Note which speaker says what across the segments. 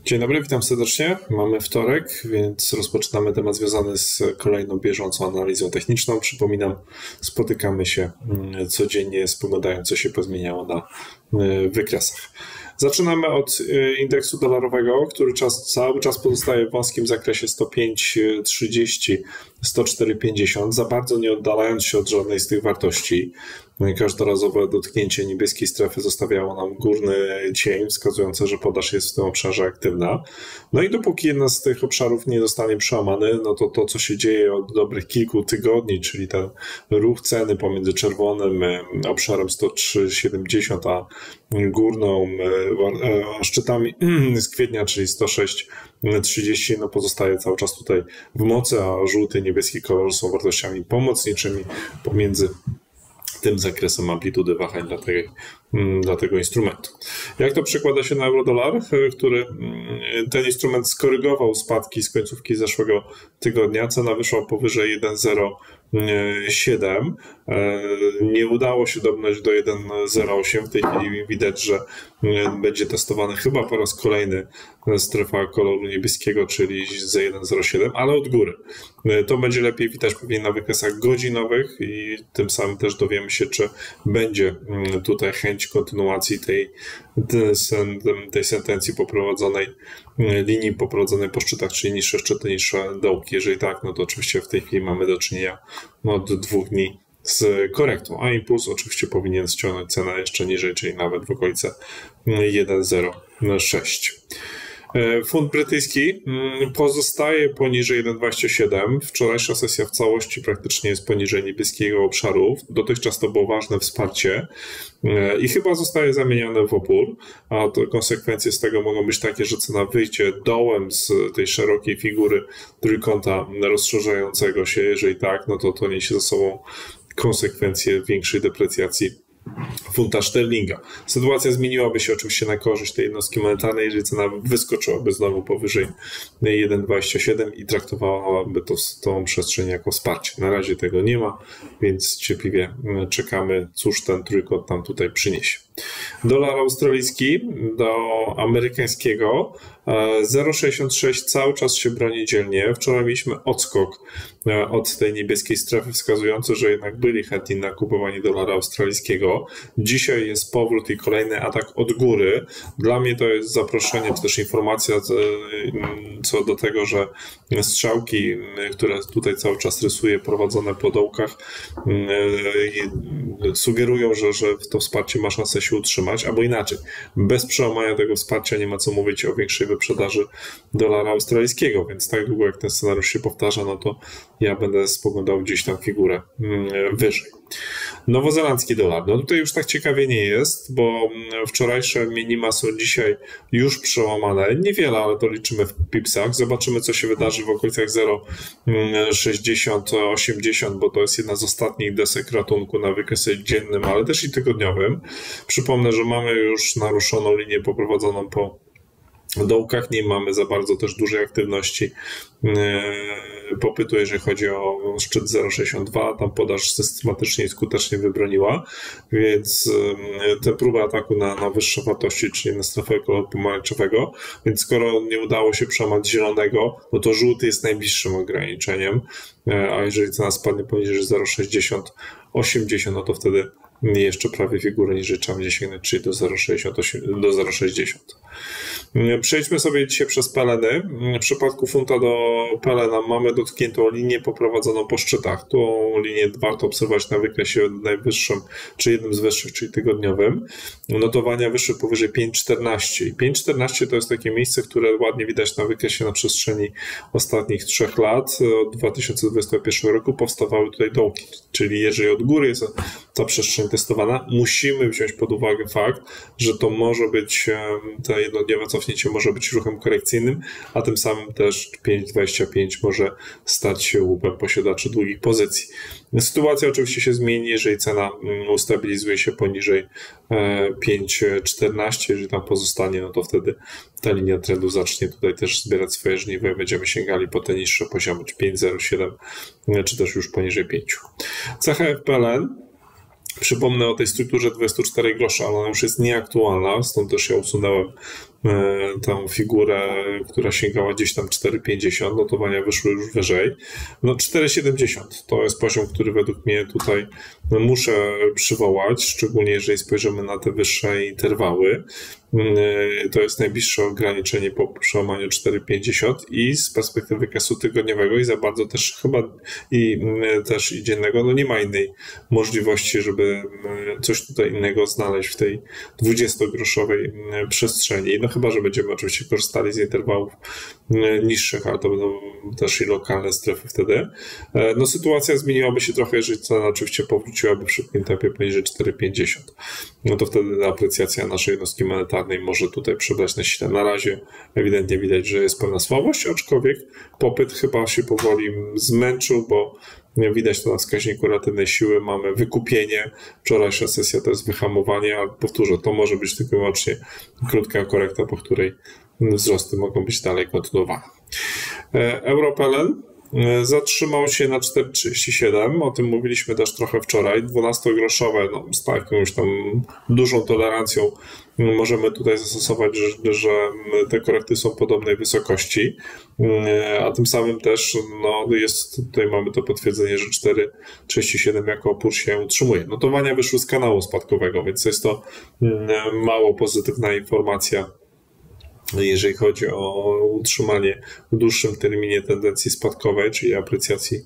Speaker 1: Dzień dobry, witam serdecznie. Mamy wtorek, więc rozpoczynamy temat związany z kolejną bieżącą analizą techniczną. Przypominam, spotykamy się codziennie, spoglądając, co się pozmieniało na wykresach. Zaczynamy od indeksu dolarowego, który cały czas pozostaje w wąskim zakresie 105,30, 104,50, za bardzo nie oddalając się od żadnej z tych wartości. Każdorazowe dotknięcie niebieskiej strefy zostawiało nam górny cień, wskazujący, że podaż jest w tym obszarze aktywna. No i dopóki jeden z tych obszarów nie zostanie przełamany, no to co się dzieje od dobrych kilku tygodni, czyli ten ruch ceny pomiędzy czerwonym obszarem 103,70 a górną szczytami z kwietnia, czyli 106,30, no pozostaje cały czas tutaj w mocy, a żółty i niebieski kolor są wartościami pomocniczymi pomiędzy tym zakresem amplitudy wahań dla tego instrumentu. Jak to przekłada się na euro-dolar, który ten instrument skorygował spadki z końcówki zeszłego tygodnia. Cena wyszła powyżej 1,07. Nie udało się dobrnąć do 1,08. W tej chwili widać, że będzie testowany chyba po raz kolejny strefa koloru niebieskiego, czyli za 1,07, ale od góry. To będzie lepiej widać pewnie na wykresach godzinowych i tym samym też dowiemy się, czy będzie tutaj chęć kontynuacji tej sentencji linii poprowadzonej po szczytach, czyli niższe szczyty, niższe dołki. Jeżeli tak, no to oczywiście w tej chwili mamy do czynienia od 2 dni z korektą, a impuls oczywiście powinien ściągnąć cenę jeszcze niżej, czyli nawet w okolice 1,06. Funt brytyjski pozostaje poniżej 1,27. Wczorajsza sesja w całości praktycznie jest poniżej niebieskiego obszaru. Dotychczas to było ważne wsparcie i chyba zostaje zamienione w opór, a to konsekwencje z tego mogą być takie, że cena wyjdzie dołem z tej szerokiej figury trójkąta rozszerzającego się. Jeżeli tak, no to niesie ze sobą konsekwencje większej deprecjacji funta szterlinga. Sytuacja zmieniłaby się oczywiście na korzyść tej jednostki monetarnej, jeżeli cena wyskoczyłaby znowu powyżej 1,27 i traktowałaby tą przestrzeń jako wsparcie. Na razie tego nie ma, więc cierpliwie czekamy, cóż ten trójkąt nam tutaj przyniesie. Dolar australijski do amerykańskiego 0,66 cały czas się broni dzielnie. Wczoraj mieliśmy odskok od tej niebieskiej strefy, wskazujący, że jednak byli chętni na kupowanie dolara australijskiego. Dzisiaj jest powrót i kolejny atak od góry. Dla mnie to jest zaproszenie, czy też informacja co do tego, że strzałki, które tutaj cały czas rysuję, prowadzone po dołkach, sugerują, że to wsparcie ma szansę się utrzymać, albo inaczej. Bez przełamania tego wsparcia nie ma co mówić o większej wyprzedaży dolara australijskiego, więc tak długo jak ten scenariusz się powtarza, no to ja będę spoglądał gdzieś tam figurę wyżej. Nowozelandzki dolar. No tutaj już tak ciekawie nie jest, bo wczorajsze minima są dzisiaj już przełamane. Niewiele, ale to liczymy w pipsach. Zobaczymy, co się wydarzy w okolicach 0,60-80, bo to jest jedna z ostatnich desek ratunku na wykresie dziennym, ale też i tygodniowym. Przypomnę, że mamy już naruszoną linię poprowadzoną po dołkach, nie mamy za bardzo też dużej aktywności popytu, jeżeli chodzi o szczyt 0,62, tam podaż systematycznie i skutecznie wybroniła, więc te próby ataku na wyższe wartości, czyli na strefę koloru pomarańczowego, więc skoro nie udało się przełamać zielonego, no to żółty jest najbliższym ograniczeniem, a jeżeli cena spadnie poniżej 0,60-80, no to wtedy jeszcze prawie figurę niżej trzeba będzie sięgnąć, czyli do 0,60. Przejdźmy sobie dzisiaj przez peleny. W przypadku funta do pelena mamy dotkniętą linię poprowadzoną po szczytach. Tą linię warto obserwować na wykresie najwyższym, czy jednym z wyższych, czyli tygodniowym. Notowania wyszły powyżej 5,14. I 5,14 to jest takie miejsce, które ładnie widać na wykresie na przestrzeni ostatnich 3 lat. Od 2021 roku powstawały tutaj dołki. Czyli jeżeli od góry jest ta przestrzeń testowana, musimy wziąć pod uwagę fakt, że to może być, to jednodniowe cofnięcie może być ruchem korekcyjnym, a tym samym też 5,25 może stać się łupem posiadaczy długich pozycji. Sytuacja oczywiście się zmieni, jeżeli cena ustabilizuje się poniżej 5,14, jeżeli tam pozostanie, no to wtedy ta linia trendu zacznie tutaj też zbierać swoje żniwo i będziemy sięgali po te niższe poziomy, czy 5,07, czy też już poniżej 5. CHF PLN. Przypomnę o tej strukturze 24 groszy, ale ona już jest nieaktualna, stąd też ja usunąłem tą figurę, która sięgała gdzieś tam 4,50, notowania wyszły już wyżej. No 4,70 to jest poziom, który według mnie tutaj muszę przywołać, szczególnie jeżeli spojrzymy na te wyższe interwały. To jest najbliższe ograniczenie po przełamaniu 4,50 i z perspektywy wykazu tygodniowego i za bardzo też chyba też i dziennego, no nie ma innej możliwości, żeby coś tutaj innego znaleźć w tej 20-groszowej przestrzeni. No chyba, że będziemy oczywiście korzystali z interwałów niższych, ale to będą też i lokalne strefy wtedy. No sytuacja zmieniłaby się trochę, jeżeli cena oczywiście powróciłaby w szybkim tempie poniżej 4,50. No to wtedy aprecjacja naszej jednostki monetarnej może tutaj przybrać na sile. Na razie ewidentnie widać, że jest pewna słabość, aczkolwiek popyt chyba się powoli zmęczył, bo widać to na wskaźniku relatywnej siły, mamy wykupienie, wczorajsza sesja to jest wyhamowanie, ale powtórzę, to może być tylko i wyłącznie krótka korekta, po której wzrosty mogą być dalej kontynuowane. Euro-PLN zatrzymał się na 4,37, o tym mówiliśmy też trochę wczoraj, 12-groszowe, no, z jakąś tam dużą tolerancją możemy tutaj zastosować, że te korekty są podobnej wysokości, a tym samym też no, jest, tutaj mamy to potwierdzenie, że 4,37 jako opór się utrzymuje. Notowania wyszły z kanału spadkowego, więc jest to mało pozytywna informacja, jeżeli chodzi o utrzymanie w dłuższym terminie tendencji spadkowej, czyli aprecjacji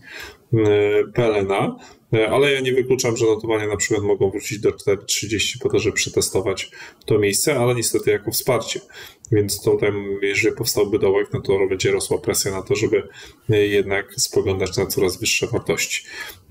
Speaker 1: PLN-a, ale ja nie wykluczam, że notowania na przykład mogą wrócić do 4,30 po to, żeby przetestować to miejsce, ale niestety jako wsparcie. Więc tutaj, jeżeli powstałby dołek, no to będzie rosła presja na to, żeby jednak spoglądać na coraz wyższe wartości.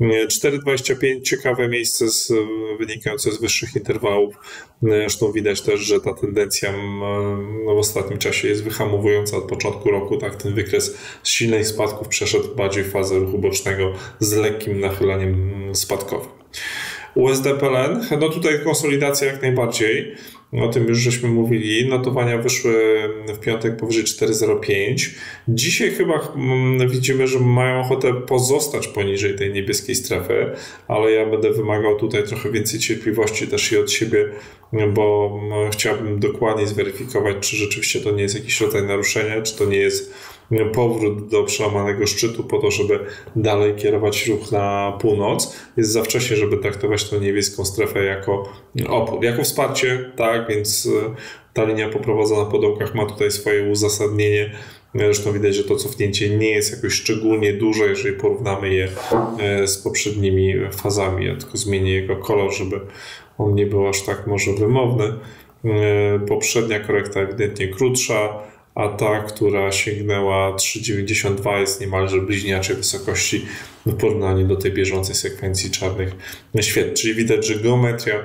Speaker 1: 4,25 ciekawe miejsce wynikające z wyższych interwałów. Zresztą widać też, że ta tendencja w ostatnim czasie jest wyhamowująca od początku roku. Tak, ten wykres z silnych spadków przeszedł bardziej w fazę ruchu bocznego z lekkim nachylaniem spadkowym. USD-PLN, no tutaj konsolidacja jak najbardziej, o tym już żeśmy mówili, notowania wyszły w piątek powyżej 4,05. Dzisiaj chyba widzimy, że mają ochotę pozostać poniżej tej niebieskiej strefy, ale ja będę wymagał tutaj trochę więcej cierpliwości też i od siebie, bo chciałbym dokładnie zweryfikować, czy rzeczywiście to nie jest jakiś rodzaj naruszenia, czy to nie jest powrót do przełamanego szczytu po to, żeby dalej kierować ruch na północ. Jest za wcześnie, żeby traktować tę niebieską strefę jako opór. Jako wsparcie, tak, więc ta linia poprowadzona po dołkach ma tutaj swoje uzasadnienie. Zresztą widać, że to cofnięcie nie jest jakoś szczególnie duże, jeżeli porównamy je z poprzednimi fazami. Ja tylko zmienię jego kolor, żeby on nie był aż tak może wymowny. Poprzednia korekta ewidentnie krótsza, a ta, która sięgnęła 3,92 jest niemalże bliźniaczej wysokości w porównaniu do tej bieżącej sekwencji czarnych świec. Czyli widać, że geometria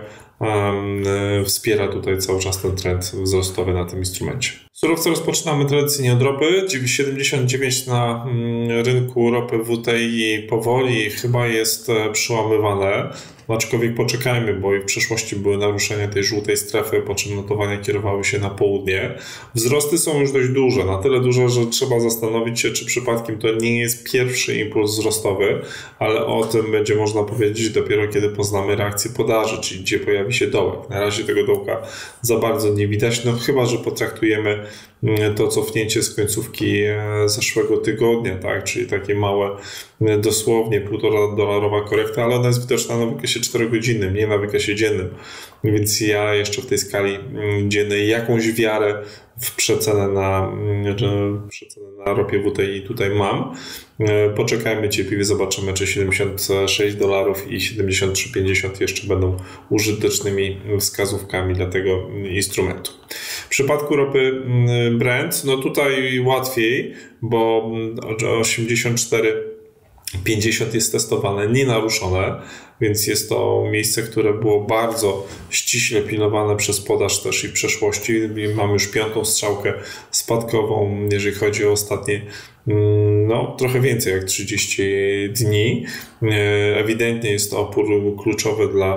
Speaker 1: wspiera tutaj cały czas ten trend wzrostowy na tym instrumencie. Surowce rozpoczynamy tradycyjnie od ropy. 79 na rynku ropy WTI powoli chyba jest przełamywane. Aczkolwiek poczekajmy, bo i w przeszłości były naruszenia tej żółtej strefy, po czym notowania kierowały się na południe. Wzrosty są już dość duże, na tyle duże, że trzeba zastanowić się, czy przypadkiem to nie jest pierwszy impuls wzrostowy, ale o tym będzie można powiedzieć dopiero kiedy poznamy reakcję podaży, czyli gdzie pojawi się dołek. Na razie tego dołka za bardzo nie widać, no chyba że potraktujemy to cofnięcie z końcówki zeszłego tygodnia, tak, czyli takie małe, dosłownie $1,5 korekta, ale ona jest widoczna na wykresie 4-godzinnym, nie na wykresie dziennym, więc ja jeszcze w tej skali dziennej jakąś wiarę w przecenę na ropie WTI tutaj mam. Poczekajmy cierpliwie, zobaczymy, czy $76 i 73,50 jeszcze będą użytecznymi wskazówkami dla tego instrumentu. W przypadku ropy Brent, no tutaj łatwiej, bo 84,50 jest testowane, nienaruszone, więc jest to miejsce, które było bardzo ściśle pilnowane przez podaż też i w przeszłości. Mamy już piątą strzałkę spadkową, jeżeli chodzi o ostatnie, no trochę więcej jak 30 dni. Ewidentnie jest to opór kluczowy dla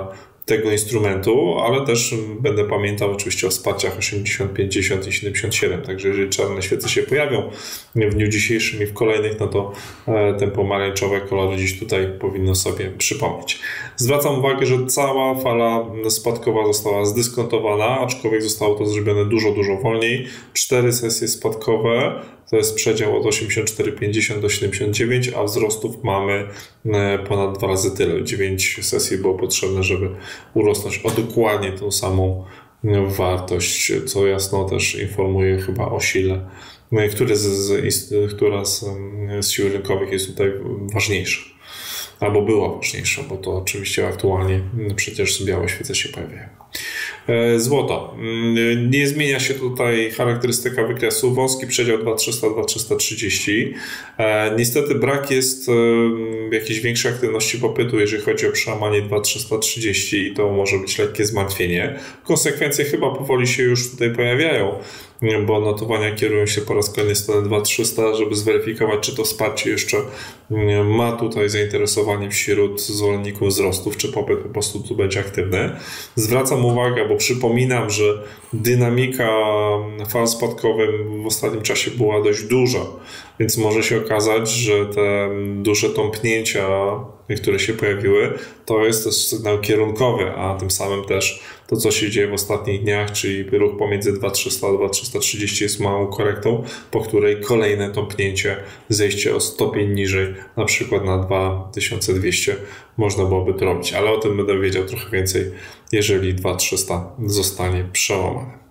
Speaker 1: tego instrumentu, ale też będę pamiętał oczywiście o wsparciach 80, 50 i 77, także jeżeli czarne świece się pojawią w dniu dzisiejszym i w kolejnych, no to ten pomarańczowe kolory gdzieś tutaj powinno sobie przypomnieć. Zwracam uwagę, że cała fala spadkowa została zdyskontowana, aczkolwiek zostało to zrobione dużo wolniej. 4 sesje spadkowe, to jest przedział od 84,50 do 79, a wzrostów mamy ponad 2 razy tyle. 9 sesji było potrzebne, żeby urosnąć o dokładnie tą samą wartość, co jasno też informuje chyba o sile, która z sił rynkowych jest tutaj ważniejsza. Albo była ważniejsza, bo to oczywiście aktualnie przecież białe świece się pojawiają. Złoto. Nie zmienia się tutaj charakterystyka wykresu. Wąski przedział 2300-2330. Niestety brak jest jakiejś większej aktywności popytu, jeżeli chodzi o przełamanie 2330 i to może być lekkie zmartwienie. Konsekwencje chyba powoli się już tutaj pojawiają, bo notowania kierują się po raz kolejny w stronę 2300, żeby zweryfikować, czy to wsparcie jeszcze ma tutaj zainteresowanie wśród zwolenników wzrostów, czy popyt po prostu tu będzie aktywny. Zwracam uwagę, bo przypominam, że dynamika fal spadkowych w ostatnim czasie była dość duża, więc może się okazać, że te duże tąpnięcia, które się pojawiły, to jest też sygnał kierunkowy, a tym samym też to, co się dzieje w ostatnich dniach, czyli ruch pomiędzy 2300 a 2330 jest małą korektą, po której kolejne tąpnięcie, zejście o stopień niżej, na przykład na 2200 można byłoby to robić, ale o tym będę wiedział trochę więcej, jeżeli 2300 zostanie przełamane.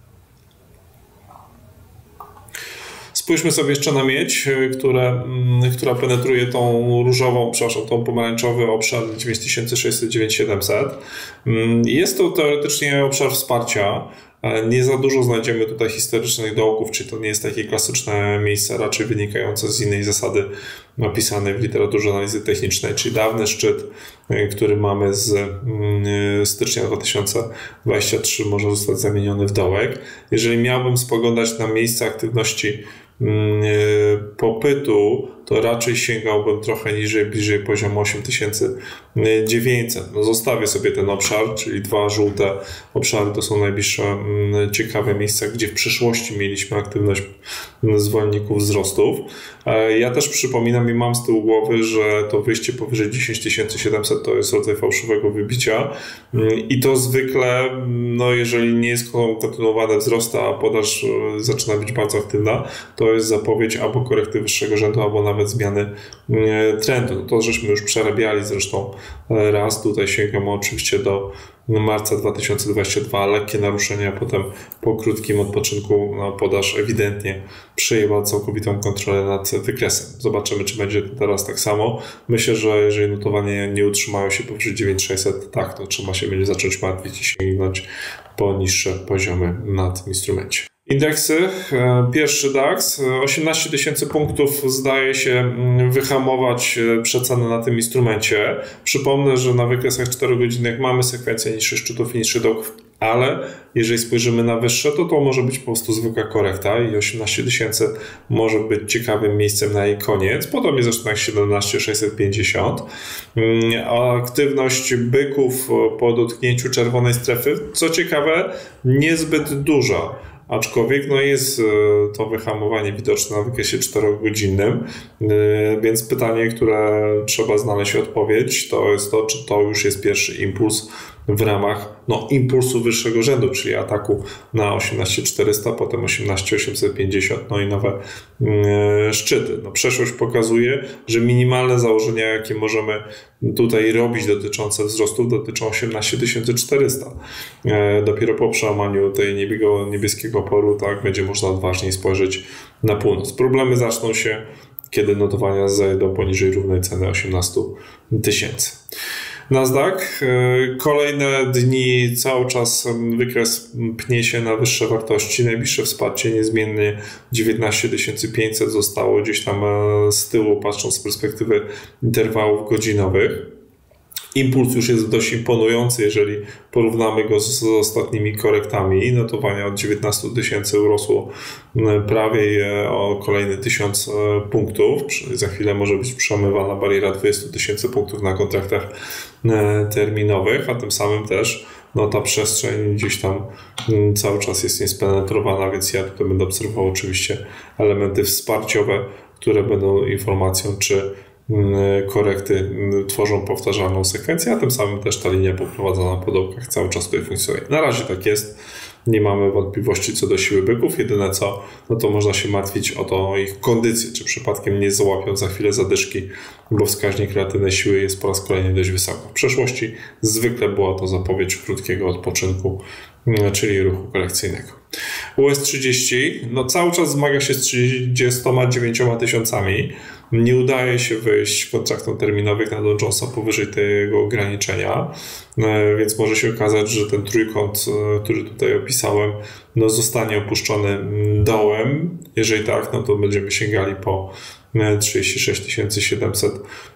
Speaker 1: Spójrzmy sobie jeszcze na miedź, która penetruje tą różową, tą pomarańczowy obszar 9600-9700. Jest to teoretycznie obszar wsparcia. Nie za dużo znajdziemy tutaj historycznych dołków, czyli to nie jest takie klasyczne miejsce, raczej wynikające z innej zasady opisanej w literaturze analizy technicznej, czyli dawny szczyt, który mamy z stycznia 2023 może zostać zamieniony w dołek. Jeżeli miałbym spoglądać na miejsce aktywności popytu, to raczej sięgałbym trochę niżej, bliżej poziomu 8900. No zostawię sobie ten obszar, czyli 2 żółte obszary to są najbliższe ciekawe miejsca, gdzie w przyszłości mieliśmy aktywność zwolenników wzrostów. Ja też przypominam i mam z tyłu głowy, że to wyjście powyżej 10700 to jest rodzaj fałszywego wybicia i to zwykle, no jeżeli nie jest kontynuowane wzrosty, a podaż zaczyna być bardzo aktywna, to jest zapowiedź albo korekty wyższego rzędu, albo nawet zmiany trendu. To żeśmy już przerabiali zresztą raz, tutaj sięgamy oczywiście do marca 2022, lekkie naruszenia, potem po krótkim odpoczynku podaż ewidentnie przejęła całkowitą kontrolę nad wykresem. Zobaczymy, czy będzie teraz tak samo. Myślę, że jeżeli notowania nie utrzymają się powyżej 9600, tak, to trzeba się będzie zacząć martwić i sięgnąć po niższe poziomy na tym instrumencie. Indeksy, pierwszy DAX, 18 000 punktów zdaje się wyhamować przecenę na tym instrumencie. Przypomnę, że na wykresach 4-godzinnych mamy sekwencję niższych szczytów i niższych dołków, ale jeżeli spojrzymy na wyższe, to może być po prostu zwykła korekta i 18 000 może być ciekawym miejscem na jej koniec. Potem jest zresztą 17 650. Aktywność byków po dotknięciu czerwonej strefy, co ciekawe, niezbyt duża. Aczkolwiek jest to wyhamowanie widoczne na wykresie 4-godzinnym, więc pytanie, które trzeba znaleźć odpowiedź, to jest to, czy to już jest pierwszy impuls w ramach impulsu wyższego rzędu, czyli ataku na 18400, potem 18850, i nowe szczyty. Przeszłość pokazuje, że minimalne założenia, jakie możemy tutaj robić dotyczące wzrostów, dotyczą 18400. Dopiero po przełamaniu tej niebieskiego oporu będzie można odważniej spojrzeć na północ. Problemy zaczną się, kiedy notowania zejdą poniżej równej ceny 18 000. Nasdaq, kolejne dni cały czas wykres pnie się na wyższe wartości, najbliższe wsparcie niezmiennie 19 500 zostało gdzieś tam z tyłu, patrząc z perspektywy interwałów godzinowych. Impuls już jest dość imponujący, jeżeli porównamy go z ostatnimi korektami. Notowania od 19 000 urosło prawie o kolejny 1000 punktów. Za chwilę może być przemywana bariera 20 000 punktów na kontraktach terminowych, a tym samym też ta przestrzeń gdzieś tam cały czas jest niespenetrowana, więc ja tutaj będę obserwował oczywiście elementy wsparciowe, które będą informacją, czy korekty tworzą powtarzalną sekwencję, a tym samym też ta linia poprowadzona po dołkach cały czas tutaj funkcjonuje. Na razie tak jest, nie mamy wątpliwości co do siły byków, jedyne co, to można się martwić o ich kondycję, czy przypadkiem nie załapią za chwilę zadyszki, bo wskaźnik relatywnej siły jest po raz kolejny dość wysoko. W przeszłości zwykle była to zapowiedź krótkiego odpoczynku, czyli ruchu korekcyjnego. US30 cały czas zmaga się z 39 000. Nie udaje się wyjść kontraktom terminowych na Dow Jonesa powyżej tego ograniczenia, więc może się okazać, że ten trójkąt, który tutaj opisałem, zostanie opuszczony dołem. Jeżeli tak, to będziemy sięgali po 36 700,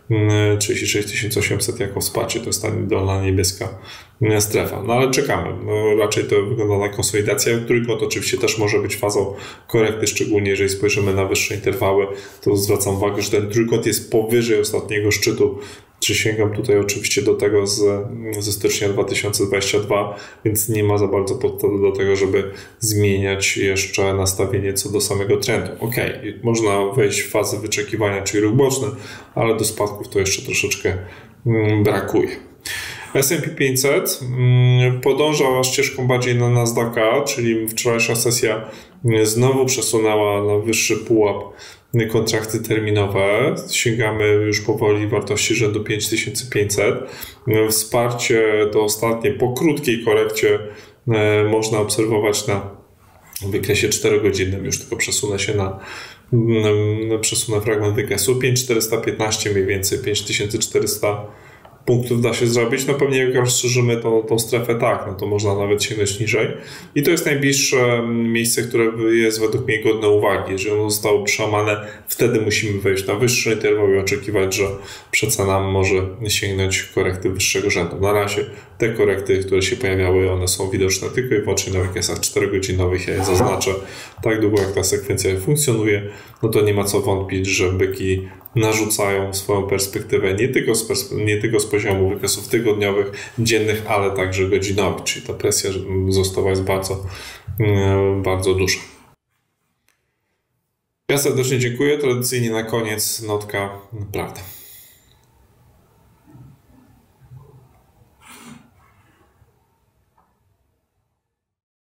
Speaker 1: 36 800 jako wsparcie, to jest ta dolna niebieska strefa. Ale czekamy. Raczej to wygląda na konsolidację. Trójkąt oczywiście też może być fazą korekty, szczególnie jeżeli spojrzymy na wyższe interwały, to zwracam uwagę, że ten trójkąt jest powyżej ostatniego szczytu. Sięgam tutaj oczywiście do tego ze stycznia 2022, więc nie ma za bardzo podstawy do tego, żeby zmieniać jeszcze nastawienie co do samego trendu. Można wejść w fazę wyczekiwania, czyli ruch boczny, ale do spadków to jeszcze troszeczkę brakuje. S&P 500 podąża ścieżką bardziej na Nasdaqa, czyli wczorajsza sesja znowu przesunęła na wyższy pułap kontrakty terminowe. Sięgamy już powoli wartości rzędu 5500. Wsparcie to ostatnie po krótkiej korekcie można obserwować na wykresie 4-godzinnym. Już tylko przesunę fragment wykresu. 5415 mniej więcej, 5400 punktów da się zrobić. Pewnie jak rozszerzymy tą strefę, tak, to można nawet sięgnąć niżej. I to jest najbliższe miejsce, które jest według mnie godne uwagi. Jeżeli ono zostało przełamane, wtedy musimy wejść na wyższy interwał i oczekiwać, że przecena może sięgnąć korekty wyższego rzędu. Na razie te korekty, które się pojawiały, one są widoczne tylko i wyłącznie na wykresach 4-godzinowych. Ja je zaznaczę. Tak długo jak ta sekwencja funkcjonuje, to nie ma co wątpić, że byki narzucają swoją perspektywę nie tylko z poziomu wykresów tygodniowych, dziennych, ale także godzinowych, czyli ta presja wzrostowa jest bardzo, bardzo duża. Ja serdecznie dziękuję. Tradycyjnie na koniec notka prawda.